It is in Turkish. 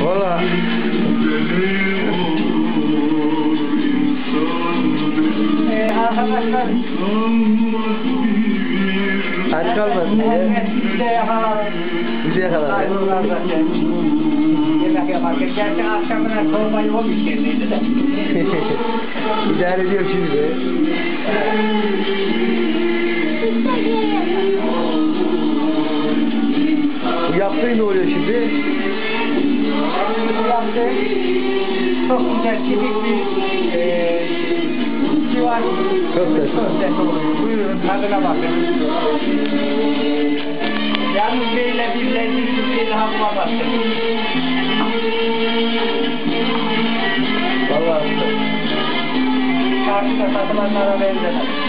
Valla. Arkadaşlar Aç kalmasın diye. bize yakalarım. Bize yakalar. Ayrılarlar yemek yaparken. Gerçi akşamına çorbayı o müşteriliydi de. İdare ediyor şimdi be. Bu yaptığı ne oluyor şimdi? Bu yaptı. Çok güzel kibik bir civar Köftesi. köftesi oluyor. Buyurun tadına bakın. Yalnız böyle bir lezzet bir daha bulamazsın. Vallahi. Çarşıda satılanlara benzer.